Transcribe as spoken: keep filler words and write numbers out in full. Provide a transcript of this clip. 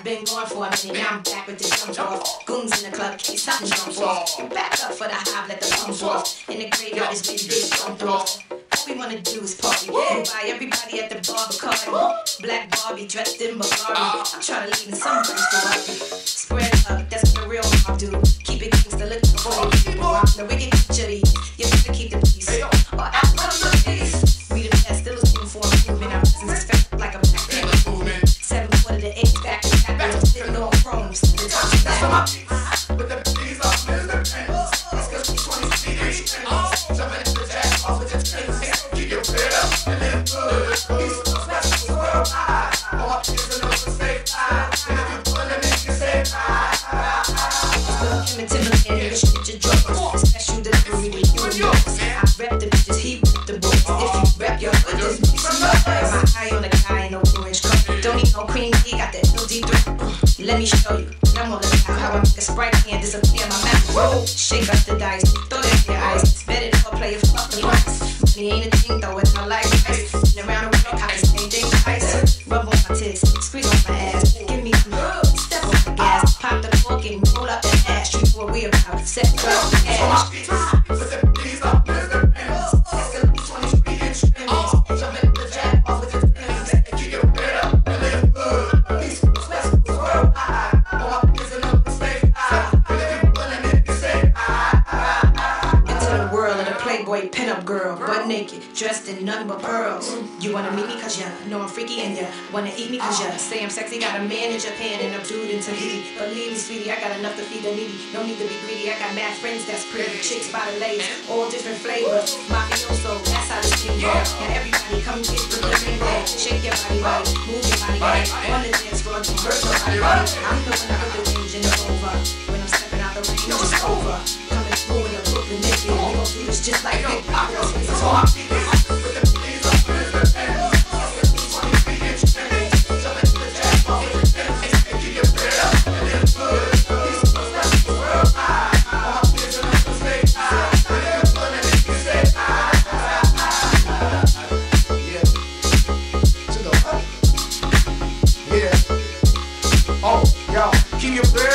been gone for a minute, now I'm back with the jump off. Goons in the club, case something jump off. Back up for the hive, let the pump off. In the graveyard, this bitch get jumped off. All we wanna do is party. Yeah. Buy everybody at the bar Bacardi. Black Barbie dressed in Bulgari. I'm trying to leave in somebody's Ferrari. Spread up, that's what the real mob do. Keep it gangsta, look for you. I'm the wicked chitty. You better keep the peace. Or out of the peace. We the best, still looking for improvement. Our business is fat like a black panther movement. Seven quarter to eight, back to back. Back to sitting on chromes. That's my peace. But the things are Mister Pants. That's cause we twenty feet in Spanish. Jumping in the jack off with the chains. Keep your head up and live good. These specials worldwide. All my kids are never stay high. And if you put them in, you say hi. Still intimidated, bitch, get your drugs. Special delivery with you and yours. I rep the bitches, he rep the boys. If you rep your hood, this bitch is my eye on the guy in no orange cup. Don't need no cream, he got that L D three. Let me show you. I'm on the top, how I make a Sprite can disappear my mouth. Whoa, shake up the dice, throw that in your eyes. Bet it or play a fucking price. Money ain't a thing, throw it out like ice. And around the world, I can same thing twice. Rub on my tits, squeeze on my ass. Give me some love, step on the gas. Pop the cork and roll up that ash. You know what we about, set up the ash. But the these are Mister Pants. Escalate twenty feet in streams. Jump in the jack off with the things. Keep your head up and live good. These specials worldwide. Playboy pinup girl, butt naked, dressed in nothing but pearls. You wanna meet me cause ya know I'm freaky and ya wanna eat me cause ya say I'm sexy. Got a man in Japan and a dude in Tahiti. Believe me, sweetie, I got enough to feed the needy. No need to be greedy, I got mad friends that's pretty. Chicks by the ladies, all different flavors. Mafioso, that's how this thing go. Now everybody come get with the ring there. Shake your body, body, move your body, body. On the dance floor, do hurt your body, body. I'm the one that put the range in the over. When I'm stepping out the range, it's over. Coming through in the Brooklyn Nicky. We gon' do this just like Big Pop. So I'm with the police up in the pants. twenty feet in chains. Jumping in the jack off with the things. Keep your head up and live good. These specials worldwide. All my kids are never stay high. And if you're fun and if you say hi. Yeah. To the up. Yeah. Oh, y'all. Keep your head